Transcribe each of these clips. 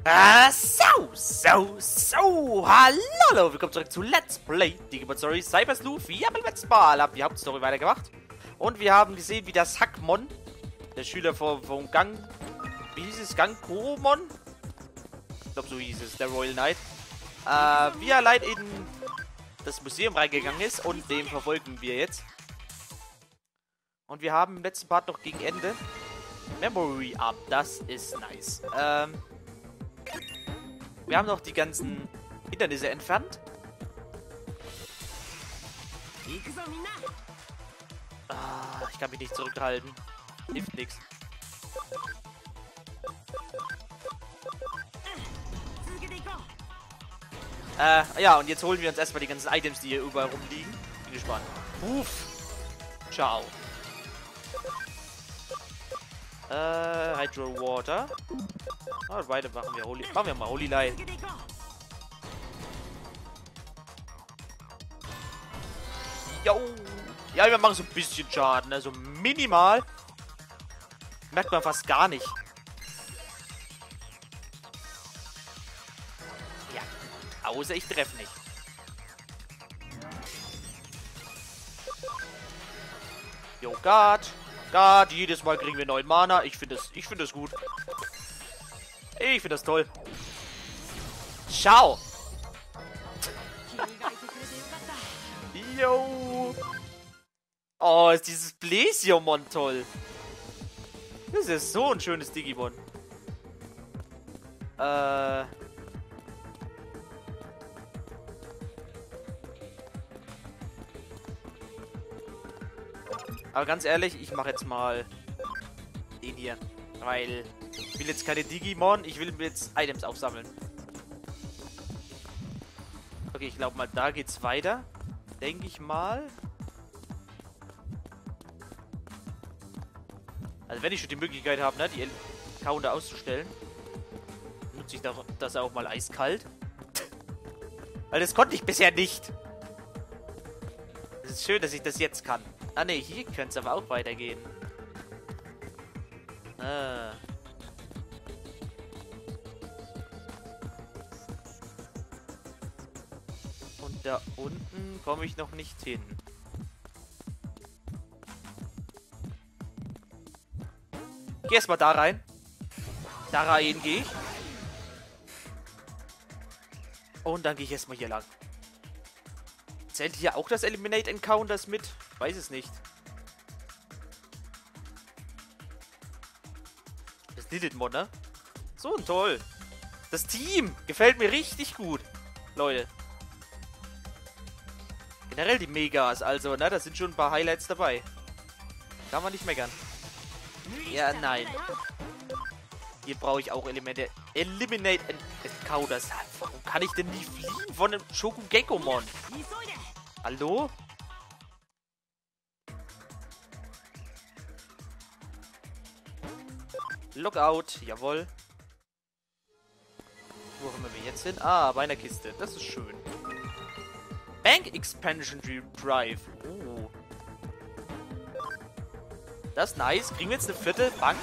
Hallo, willkommen zurück zu Let's Play Digimon Story Cyber Sleuth. Wir haben letztes Mal die Hauptstory weitergemacht. Und wir haben gesehen, wie das Hackmon, der Schüler vom Gang, wie hieß es, Gangromon? Ich glaube, so hieß es, der Royal Knight. Wie er allein in das Museum reingegangen ist und dem verfolgen wir jetzt. Und wir haben im letzten Part noch gegen Ende Memory Up, das ist nice. Wir haben noch die ganzen Hindernisse entfernt. Ich kann mich nicht zurückhalten. Hilft nix. Ja, und jetzt holen wir uns erstmal die ganzen Items, die hier überall rumliegen. Bin gespannt. Uff. Ciao. Hydro Water. Weiter machen wir Holy. Machen wir mal Holy Light. Jo. Ja, wir machen so ein bisschen Schaden. Also minimal. Merkt man fast gar nicht. Ja. Außer ich treffe nicht. Jo, Guard. Guard. Jedes Mal kriegen wir 9 Mana. Ich finde das gut. Ich finde das toll. Ciao. Yo. Oh, ist dieses Blesiomon toll. Das ist so ein schönes Digimon. Aber ganz ehrlich, ich mache jetzt mal den hier. Weil ich will jetzt keine Digimon, ich will jetzt Items aufsammeln. Okay, ich glaube mal, da geht's weiter. Denke ich mal. Also wenn ich schon die Möglichkeit habe, ne, die Counter auszustellen, nutze ich das auch mal eiskalt. Weil das konnte ich bisher nicht. Es ist schön, dass ich das jetzt kann. Ah ne, hier könnte es aber auch weitergehen. Und da unten komme ich noch nicht hin. Geh erstmal da rein. Da rein gehe ich. Und dann gehe ich erstmal hier lang. Zählt hier auch das Eliminate Encounters mit? Weiß es nicht. Das Lilithmon, ne? So ein toll. Das Team gefällt mir richtig gut. Leute. Generell die Megas, also, ne? Da sind schon ein paar Highlights dabei. Kann man nicht meckern. Ja, nein. Hier brauche ich auch Elemente. Eliminate Encounters. Warum kann ich denn nicht fliehen von einem Shokugekko-Mon? Hallo? Lockout, jawohl. Wo kommen wir jetzt hin? Ah, bei einer Kiste. Das ist schön. Bank Expansion Drive. Oh. Das ist nice. Kriegen wir jetzt eine vierte Bank?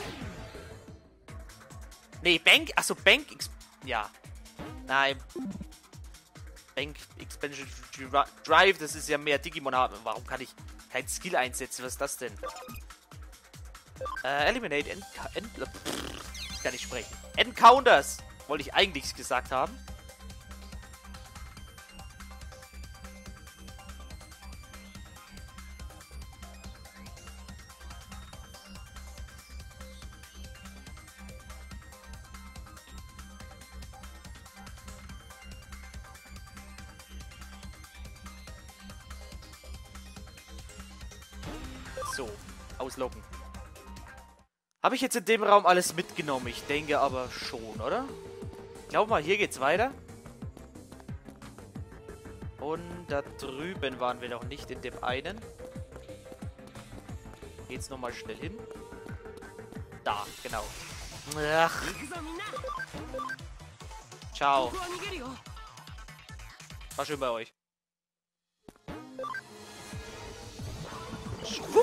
Nee, Bank. Achso, Bank. Ja. Nein. Bank Expansion Drive. Das ist ja mehr Digimon haben. Warum kann ich kein Skill einsetzen? Was ist das denn? Eliminate ich kann nicht sprechen. Encounters. Wollte ich eigentlich gesagt haben. So, ausloggen. Habe ich jetzt in dem Raum alles mitgenommen? Ich denke aber schon, oder? Ich glaube mal, hier geht's weiter. Und da drüben waren wir noch nicht in dem einen. Geht's nochmal schnell hin. Da, genau. Ach. Ciao. War schön bei euch. Schwupp.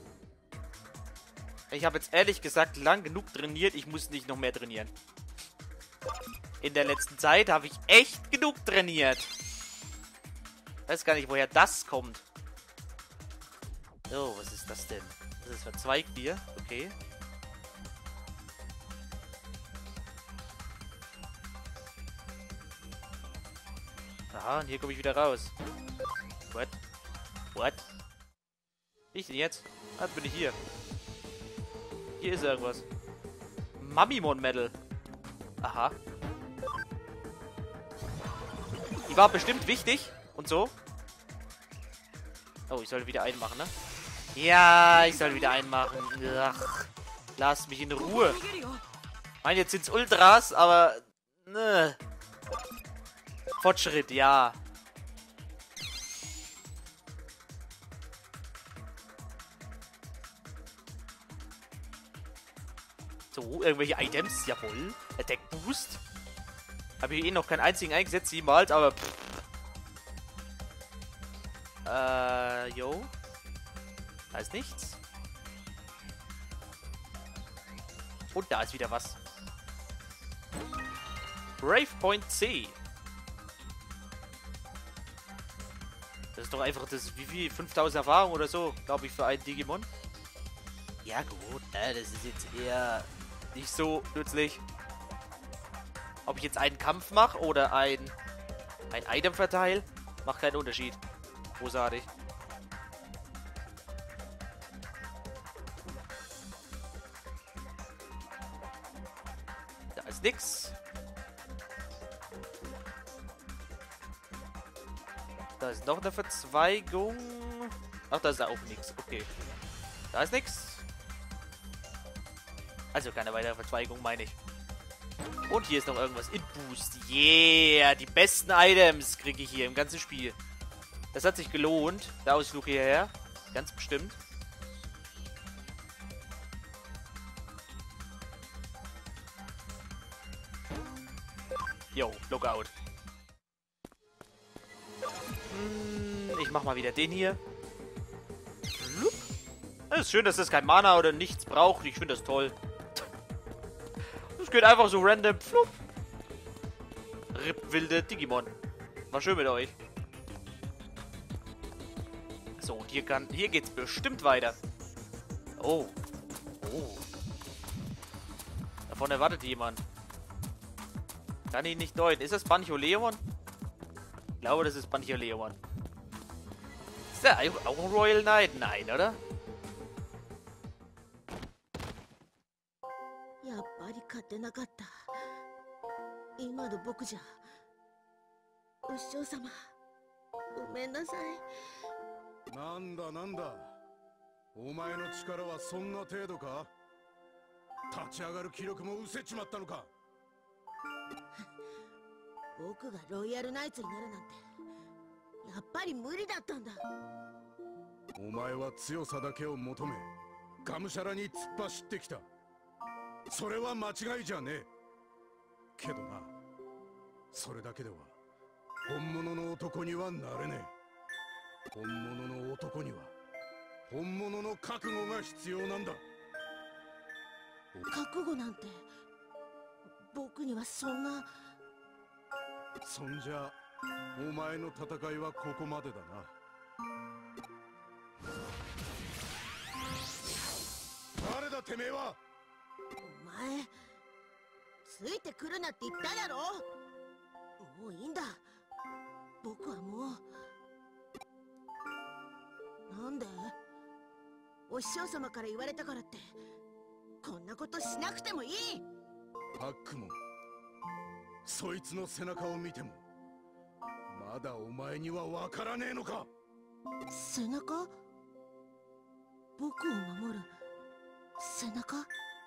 Ich habe jetzt ehrlich gesagt lang genug trainiert. Ich muss nicht noch mehr trainieren. In der letzten Zeit habe ich echt genug trainiert. Weiß gar nicht, woher das kommt. Oh, was ist das denn? Das ist verzweigt hier. Okay. Aha, und hier komme ich wieder raus. What? What? Wie ich denn jetzt? Ah, jetzt bin ich hier. Hier ist irgendwas. Mamimon Medal. Aha. Die war bestimmt wichtig. Und so. Oh, ich soll wieder einmachen, ne? Ja, ich soll wieder einmachen. Ach, lasst mich in Ruhe. Ich meine, jetzt sind's Ultras, aber... Ne. Fortschritt, ja. So, irgendwelche Items, jawohl. Attack Boost. Habe ich eh noch keinen einzigen eingesetzt, jemals, aber pff. Jo. Da ist nichts. Und da ist wieder was. Brave Point C. Das ist doch einfach das, wie viel? 5000 Erfahrung oder so, glaube ich, für einen Digimon. Ja gut, das ist jetzt eher nicht so nützlich. Ob ich jetzt einen Kampf mache oder ein Item verteile, macht keinen Unterschied. Großartig. Da ist nix. Da ist noch eine Verzweigung. Ach, da ist auch nichts. Okay. Da ist nichts. Also keine weitere Verzweigung, meine ich. Und hier ist noch irgendwas. In Boost. Yeah. Die besten Items kriege ich hier im ganzen Spiel. Das hat sich gelohnt. Der Ausflug hierher. Ganz bestimmt. Jo, Lookout. Ich mach mal wieder den hier. Es ist schön, dass das kein Mana oder nichts braucht. Ich finde das toll. Das geht einfach so random. Flupp. Rip wilde Digimon. War schön mit euch. So, und hier geht's bestimmt weiter. Oh. Oh. Davon erwartet jemand. Kann ihn nicht deuten. Ist das Bancho-Leon? Ich glaube, das ist Bancho-Leon. Ist der auch ein Royal Knight? Nein, oder? やっぱり勝てなかった。今の僕じゃ。牛長様、ごめんなさい。 なんだなんだ。お前の力はそんな程度か？立ち上がる気力も失せちまったのか？ 僕がロイヤルナイツになるなんて、やっぱり無理だったんだ。 お前は強さだけを求め、がむしゃらに突っ走ってきた。それは間違いじゃねえ。けどな、それだけでは本物の男にはなれねえ。本物の男には本物の覚悟が必要なんだ。 覚悟なんて僕にはそんな。 そんじゃお前の戦いはここまでだな。誰だてめえは。 お前ついてくるなって言っただろ。もういいんだ。僕はもう。なんで？お師匠様から言われたからってこんなことしなくてもいい。 ハックモン、そいつの背中を見てもまだお前にはわからねえのか。 背中？僕を守る背中？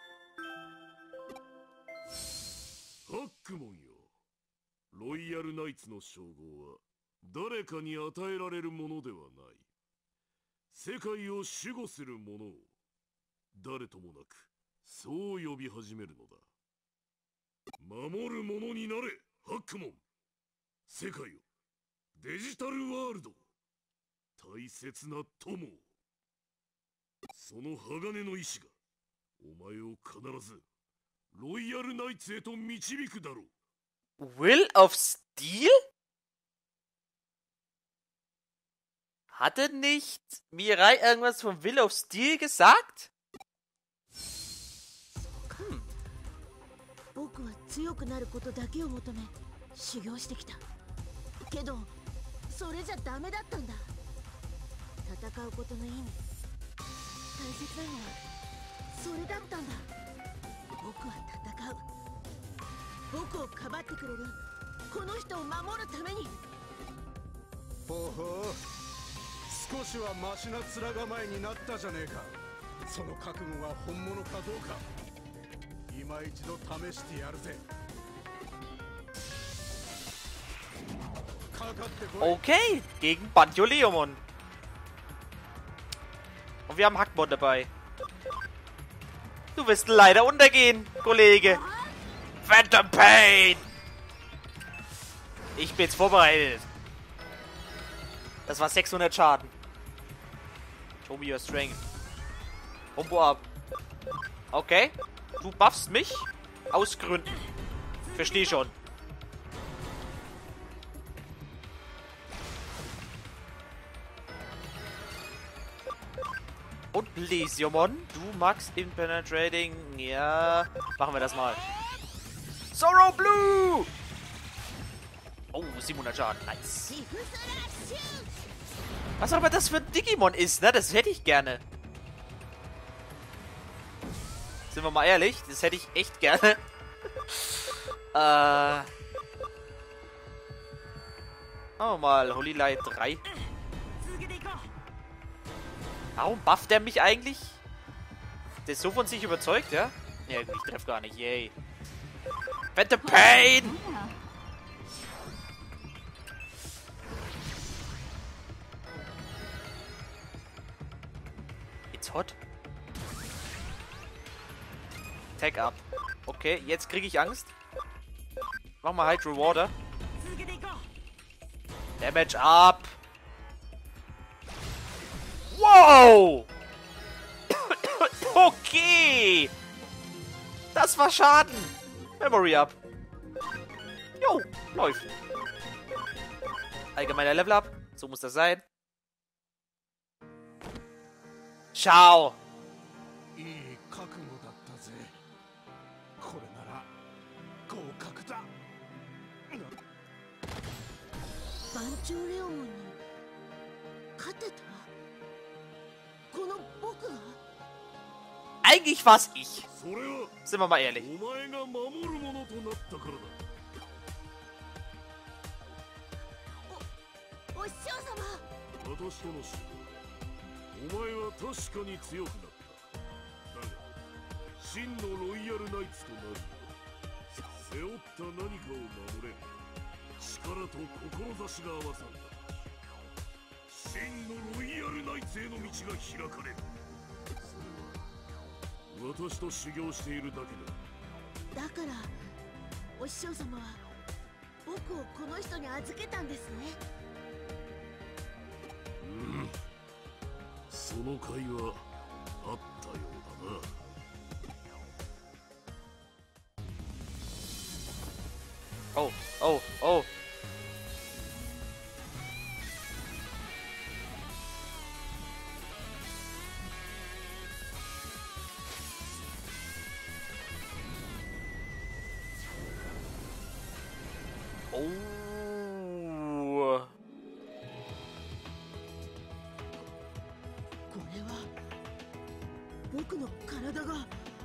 ハックモンよ、ロイヤルナイツの称号は誰かに与えられるものではない。世界を守護する者を誰ともなくそう呼び始めるのだ。守る者になれ、ハックモン。世界を、デジタルワールド、大切な友。その鋼の意志がお前を必ずロイヤルナイツへと導くだろう。 Will of Steel? Hatte nicht Mirai irgendwas von Will of Steel gesagt? 僕は強くなることだけを求め修行してきた。けどそれじゃダメだったんだ。戦うことの意味、大切なのはそれだったんだ。僕は戦う。僕をかばってくれるこの人を守るために。 ほほう、少しはマシな面構えになったじゃねえか。その覚悟は本物かどうか今一度試してやるぜ。かかってこい。 Okay, gegen Banjo-Leomon. Und wir haben Hackmon dabei. Du wirst leider untergehen, Kollege. Phantom Pain! Ich bin jetzt vorbereitet. Das war 600 Schaden. Show me your strength. Combo ab. Okay. Du buffst mich? Aus Gründen. Versteh schon. Und Lesiomon, du magst Impenetrating. Ja, machen wir das mal. Sorrow Blue! Oh, 700 Schaden. Nice. Was auch immer das für ein Digimon ist, ne? Das hätte ich gerne. Sind wir mal ehrlich? Das hätte ich echt gerne. Machen wir mal Holy Light 3. Warum bufft er mich eigentlich? Der ist so von sich überzeugt, ja? Ja, ich treffe gar nicht. Yay. Phantom Pain! It's hot. Tag up. Okay, jetzt kriege ich Angst. Mach mal Hydro Water. Damage up. Wow! Okay! Das war Schaden! Memory up. Jo, läuft. Allgemeiner Level up. So muss das sein. Ciao! いい覚悟だったぜ。これなら合格だ。 番長レオモンに勝てた。この僕が。 Eigentlich war's ich. それは Sind wir mal ehrlich. お前が守るものとなったからだ。 お師匠様。 私との死、お前は確かに強くなった。だが真のロイヤルナイツとなるには背負った何かを守れる力と志が合わさんだ。真のロイヤルナイツへの道が開かれる。それは私と修行しているだけだ。 だからお師匠様は僕をこの人に預けたんですね。 うん、その会はあったようだな。 Oh, oh, oh. Oh. これは僕の体が。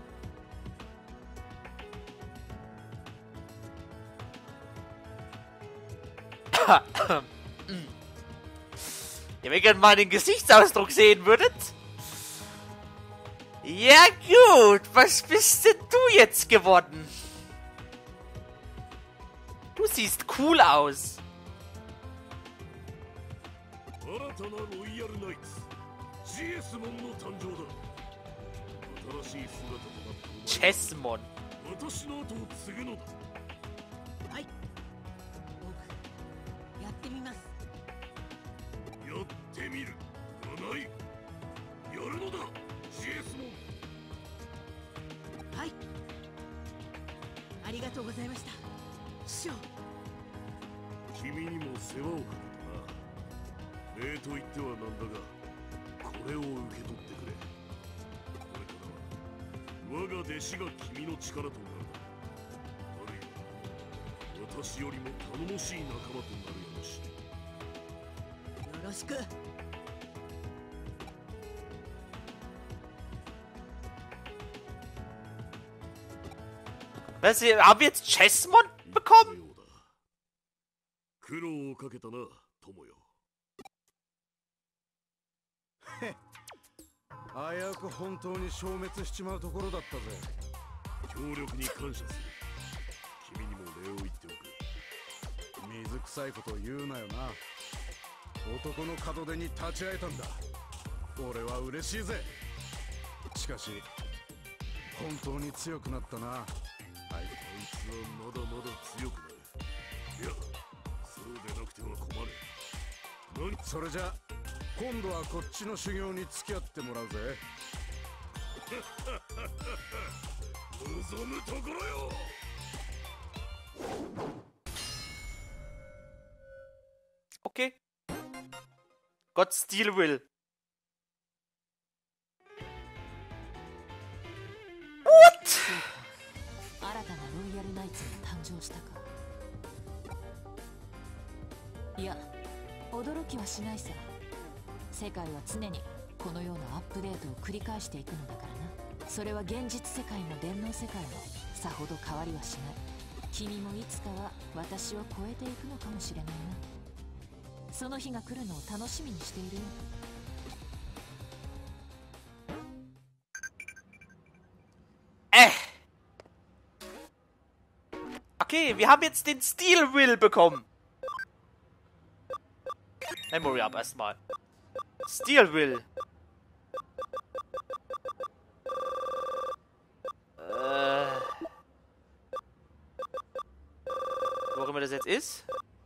Ja, wenn ihr mal den Gesichtsausdruck sehen würdet. Ja gut, was bist denn du jetzt geworden? Du siehst cool aus. 新たなロイヤルナイツジエスモンの誕生だ。新しい姿となったお前は Chessmon. 私の後を継ぐのだ。 はい。僕やってみます。 やってみるがない。やるのだジエスモン。 はい。 ざいました師匠。 君にも世話をかけたな。礼と言ってはなんだが、これを受け取ってくれ。これからは我が弟子が君の力となる。あるいは私よりも頼もしい仲間となるやもしれん。 よろしく。 Was, haben wir jetzt Chessmon bekommen? 苦労をかけたな、友よ。 危うく本当に消滅しちまうところだったぜ。 協力に感謝する。君にも礼を言っておく。 水臭いこと言うなよな。男の門出に立ち会えたんだ。俺は嬉しいぜ。しかし本当に強くなったな。 あいつはまだまだ強くなる。いや、そうでなくては困る。何？ それじゃ今度はこっちの修行に付き合ってもらうぜ。 望むところよ。 Okay. God Steel Will. What? 新たなロイヤルナイツが誕生したか。いや、驚きはしないさ。世界は常にこのようなアップデートを繰り返していくのだからな。それは現実世界も電脳世界もさほど変わりはしない。君もいつかは私を超えていくのかもしれないな。その日が来るのを楽しみにしているよ。 Okay, wir haben jetzt den Steel Will bekommen. Memory Up erstmal. Steel Will. Wo auch immer das jetzt ist.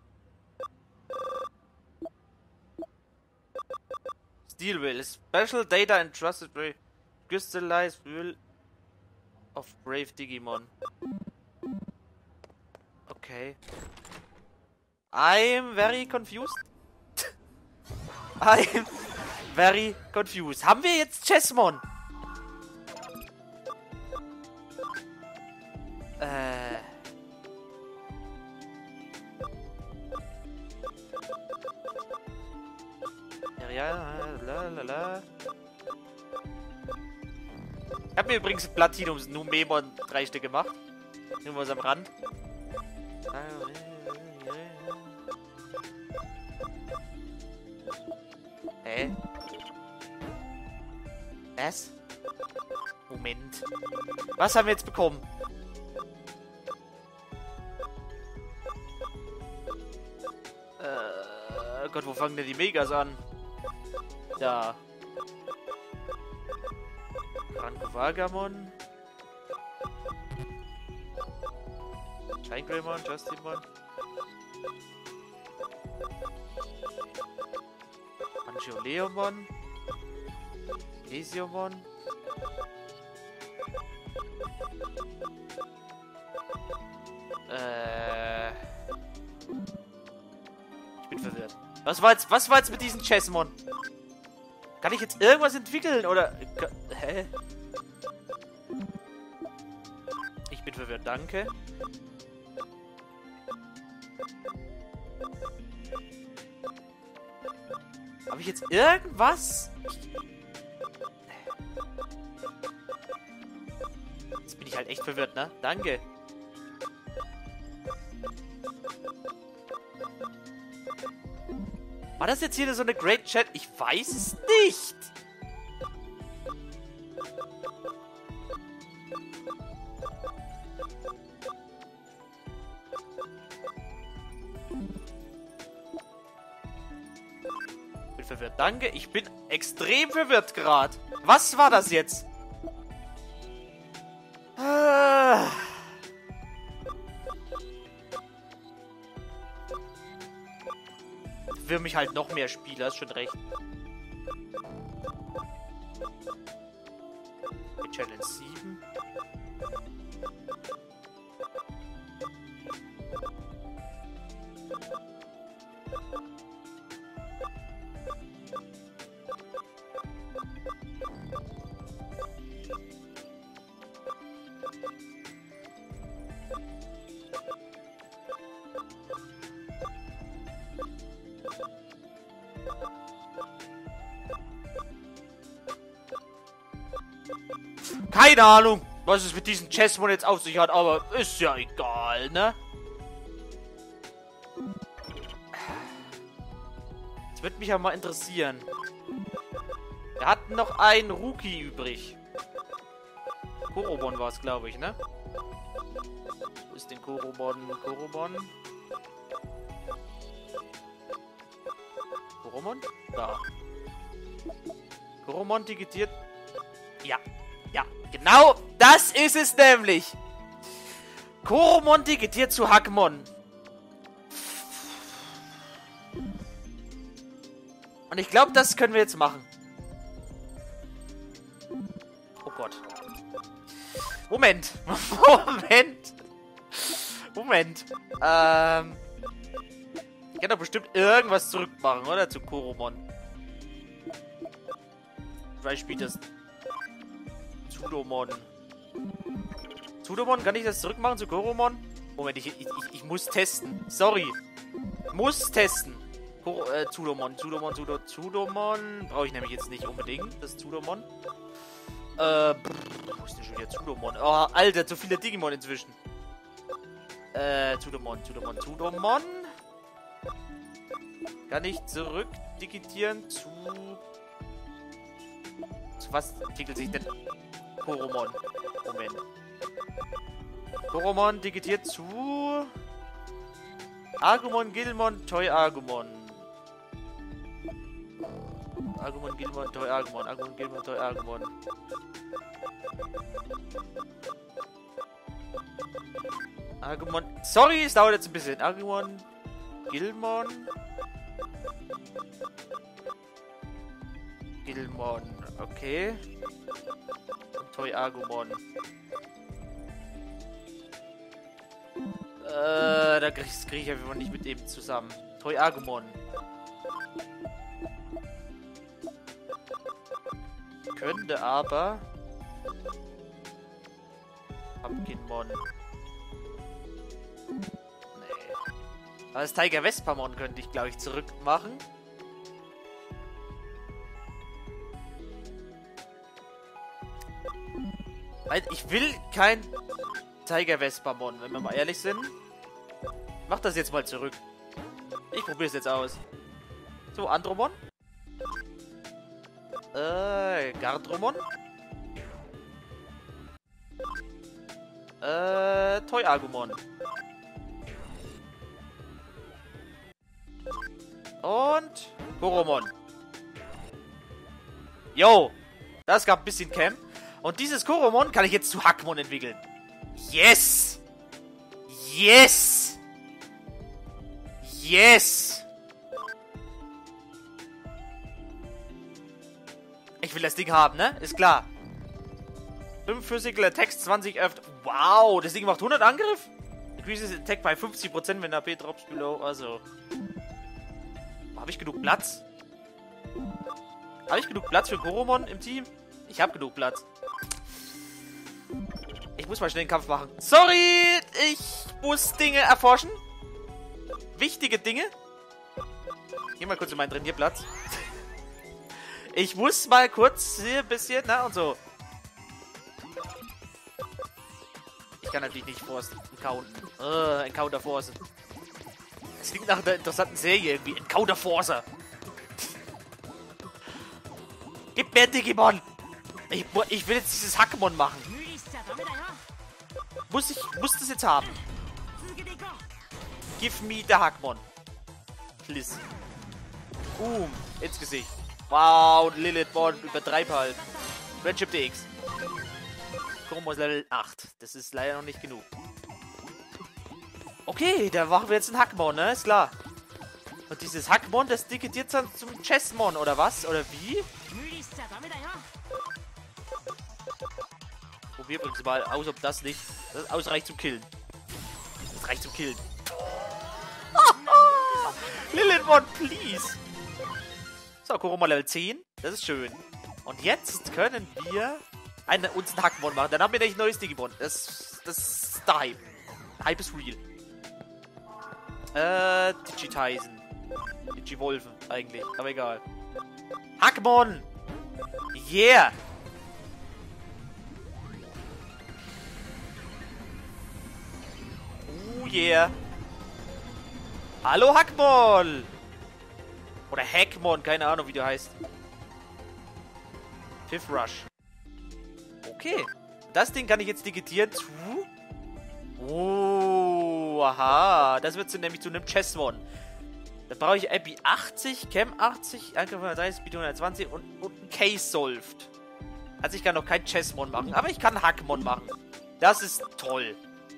Steel Will. Special Data and Trusted Brave. Crystallized Will of Brave Digimon. Okay. I'm very confused. I'm very confused. Haben wir jetzt Chessmon? Ja, lalala. Ich hab mir übrigens Platinum Numemon 3 Stück gemacht. Nur was am Rand. Hä? Was? Moment. Was haben wir jetzt bekommen? Oh Gott, wo fangen denn die Megas an? Da. Rangovagamon. Shine-Greymon, Justinmon. Angioleomon. Lesiomon. Ich bin verwirrt. Was war jetzt mit diesen Chessmon? Kann ich jetzt irgendwas entwickeln oder... Hä? Ich bin verwirrt, danke. Habe ich jetzt irgendwas? Jetzt bin ich halt echt verwirrt, ne? Danke. War das jetzt hier so eine Great Chat? Ich weiß es nicht. Ich bin verwirrt. Danke. Ich bin extrem verwirrt gerade. Was war das jetzt? Für mich halt noch mehr Spieler, ist schon recht. Challenge 7. Keine Ahnung, was es mit diesem Chessmon jetzt auf sich hat, aber ist ja egal, ne? Das würde mich ja mal interessieren. Wir hatten noch einen Rookie übrig. Koromon war es, glaube ich, ne? Wo ist denn Koromon? Koromon? Da. Koromon digitiert. Ja. Ja, genau das ist es nämlich. Koromon digitiert zu Hackmon. Und ich glaube, das können wir jetzt machen. Oh Gott. Moment. Moment. Ich kann doch bestimmt irgendwas zurückmachen, oder? Zu Koromon. Vielleicht spielt das Zudomon. Zudomon, kann ich das zurückmachen zu Koromon? Moment, ich muss testen. Sorry. Muss testen. Zudomon. Brauche ich nämlich jetzt nicht unbedingt. Das Zudomon. Wo ist denn schon wieder Zudomon? Oh, Alter, zu viele Digimon inzwischen. Zudomon. Kann ich zurück digitieren zu was entwickelt sich denn? Koromon. Moment. Koromon digitiert zu Agumon, Gilmon, Toy Agumon. Agumon, Gilmon, Toy Agumon. Agumon, Gilmon, Toy Agumon. Agumon. Sorry, es dauert jetzt ein bisschen. Agumon, Gilmon. Gilmon. Okay. Und Toy Agumon. Da krieg ich einfach nicht mit dem zusammen. Toy Agumon. Könnte aber Pumpkinmon. Nee. Aber das Tiger Vespamon könnte ich, glaube ich, zurückmachen. Weil ich will kein Tiger Vespamon, wenn wir mal ehrlich sind. Ich mach das jetzt mal zurück. Ich probiere es jetzt aus. So, Andromon. Gardromon. Toy Agumon. Und Koromon. Yo! Das gab ein bisschen Camp. Und dieses Koromon kann ich jetzt zu Hackmon entwickeln. Yes! Yes! Yes! Ich will das Ding haben, ne? Ist klar. 5 Physical Attacks, 20 öfter. Wow, das Ding macht 100 Angriff? Increases Attack bei 50%, wenn AP drops below. Also. Habe ich genug Platz? Habe ich genug Platz für Koromon im Team? Ich habe genug Platz. Ich muss mal schnell den Kampf machen. Sorry, ich muss Dinge erforschen. Wichtige Dinge. Geh mal kurz in meinen Trainierplatz. Ich muss mal kurz hier ein bisschen, na und so. Ich kann natürlich nicht Force encounten. Encounter Force. Das klingt nach einer interessanten Serie irgendwie. Encounter Forcer. Gib mir Digimon. Ich will jetzt dieses Hackmon machen. Muss das jetzt haben. Give me the Hackmon. Please. Boom. Ins Gesicht. Wow, Lilithmon. Übertreib halt. Friendship DX. Koromon Level 8. Das ist leider noch nicht genug. Okay, da machen wir jetzt einen Hackmon, ne? Ist klar. Und dieses Hackmon, das digitiert dann zum Chessmon, oder was? Oder wie? Probier übrigens mal aus, ob das nicht ausreicht zum Killen. Das reicht zum Killen. Lilithmon, please. So, Koromon Level 10. Das ist schön. Und jetzt können wir uns einen Hackmon machen. Dann haben wir nämlich ein neues Digimon. Das ist der Hype. Der Hype ist real. Digitizen. Digivolven eigentlich, aber egal. Hackmon! Yeah! Oh yeah! Hallo Hackmon! Oder Hackmon, keine Ahnung wie du heißt. Fifth Rush. Okay. Das Ding kann ich jetzt digitieren zu... Oh, aha. Das wird nämlich zu einem Chessmon. Da brauche ich IP 80, Chem 80, Angriff 130, Speed 120 und ein Case Solved. Also ich kann noch kein Chessmon machen, aber ich kann Hackmon machen. Das ist toll.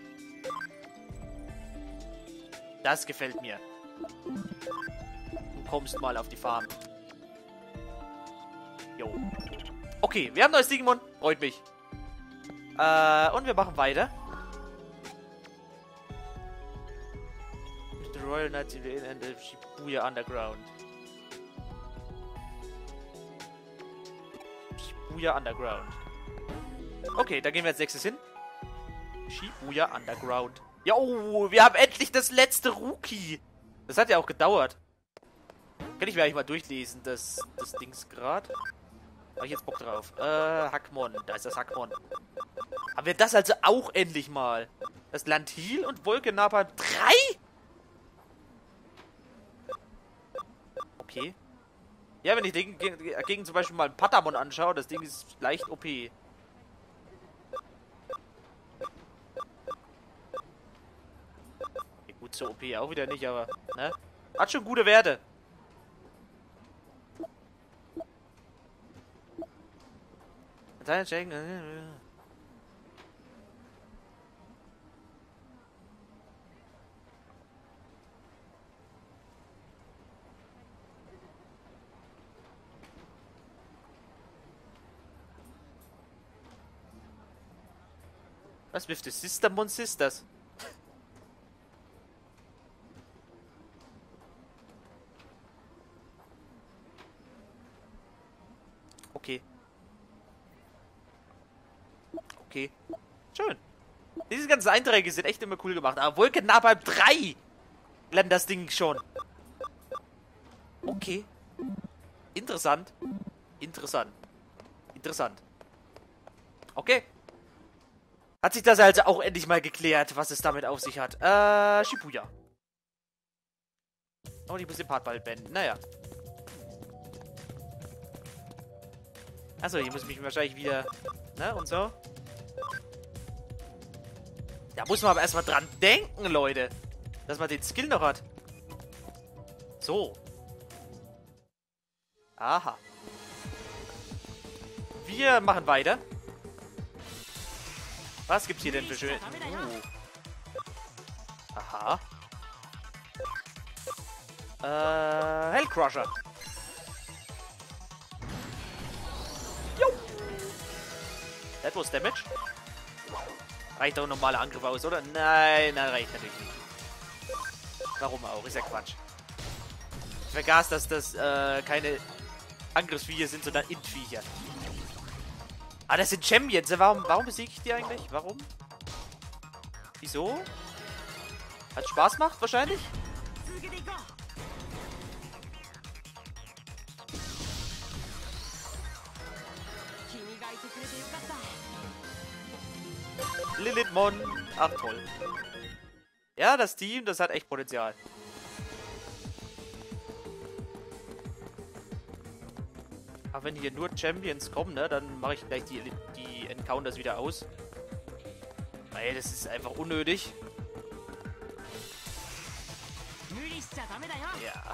Das gefällt mir. Du kommst mal auf die Farm. Jo. Okay, wir haben neues Digimon. Freut mich. Und wir machen weiter. The Royal Knights and the Shibuya Underground. Shibuya Underground. Okay, da gehen wir als nächstes hin. Shibuya Underground. Ja, oh, wir haben endlich das letzte Rookie. Das hat ja auch gedauert. Kann ich mir eigentlich mal durchlesen, das Dings gerade. Habe ich jetzt Bock drauf. Hackmon. Da ist das Hackmon. Haben wir das also auch endlich mal? Das Lantil und Wolke Napalm 3? Okay. Ja, wenn ich gegen zum Beispiel mal ein Patamon anschaue, das Ding ist leicht OP. Okay, gut, so OP auch wieder nicht, aber, ne? Hat schon gute Werte. Was with the System Sisters? Okay. Okay. Schön. Diese ganzen Einträge sind echt immer cool gemacht. Aber Wolke Napalm 3 lernt das Ding schon. Okay. Interessant. Interessant. Interessant. Okay. Hat sich das also auch endlich mal geklärt, was es damit auf sich hat. Shibuya. Oh, ich muss den Part bald beenden. Naja. Achso, hier muss ich mich wahrscheinlich wieder... Ne, und so. Da muss man aber erstmal dran denken, Leute. Dass man den Skill noch hat. So. Aha. Wir machen weiter. Was gibt's hier denn für schön... Aha. Hellcrusher. Jo. That was damage. Reicht doch ein normaler Angriff aus, oder? Nein, nein, reicht natürlich nicht. Warum auch? Ist ja Quatsch. Ich vergaß, dass das keine Angriffsviecher sind, sondern Intviecher. Ah, das sind Champions. Warum besiege ich die eigentlich? Warum? Wieso? Hat Spaß gemacht, wahrscheinlich? Lilithmon. Ach, toll. Ja, das Team, das hat echt Potenzial. Aber wenn hier nur Champions kommen, ne, dann mache ich gleich die Encounters wieder aus. Weil das ist einfach unnötig. Ja.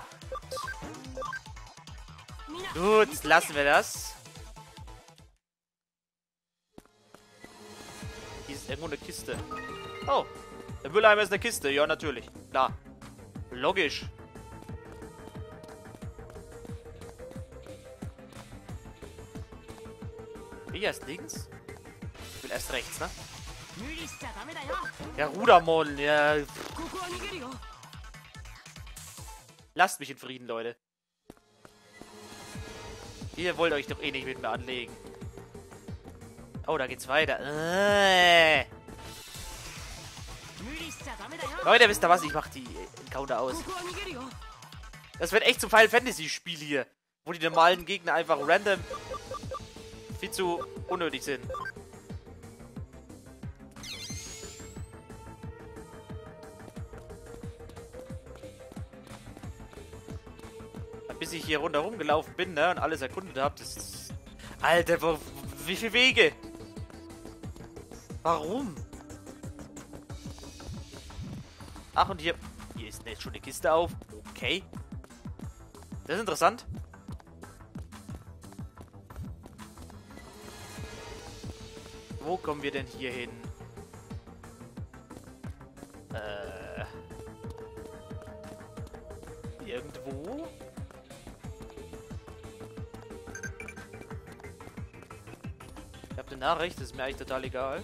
Gut, lassen wir das. Hier ist irgendwo eine Kiste. Oh, der Mülleimer ist eine Kiste. Ja, natürlich. Klar. Logisch. Hier ist links. Ich will erst rechts, ne? Ja, Rudermon, ja. Lasst mich in Frieden, Leute. Ihr wollt euch doch eh nicht mit mir anlegen. Leute, wisst ihr was? Ich mach die Encounter aus. Das wird echt zum Final Fantasy Spiel hier. Wo die normalen Gegner einfach random viel zu unnötig sind. Bis ich hier rundherum gelaufen bin, ne, und alles erkundet habe, das ist... Alter, wie viele Wege? Warum? Ach, und hier ist jetzt schon eine Kiste auf. Okay. Das ist interessant. Wo kommen wir denn hier hin? Irgendwo? Ich habe eine Nachricht, das ist mir eigentlich total egal.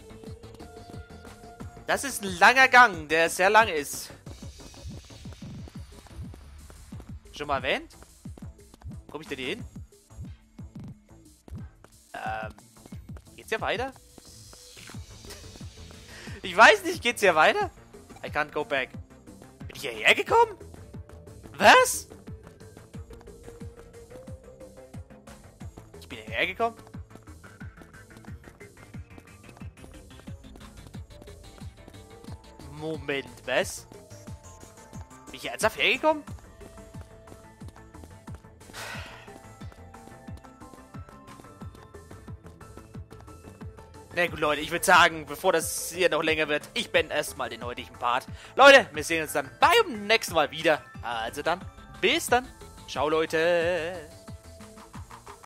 Das ist ein langer Gang, der sehr lang ist. Schon mal erwähnt? Komme ich denn hier hin? Geht's hier weiter? Ich weiß nicht, geht's hier weiter? I can't go back. Bin ich hierher gekommen? Was? Ich bin hierher gekommen? Moment, was? Bin ich ernsthaft hergekommen? Na gut, Leute, ich würde sagen, bevor das hier noch länger wird, ich beende erstmal den heutigen Part. Leute, wir sehen uns dann beim nächsten Mal wieder. Also dann, bis dann. Ciao, Leute.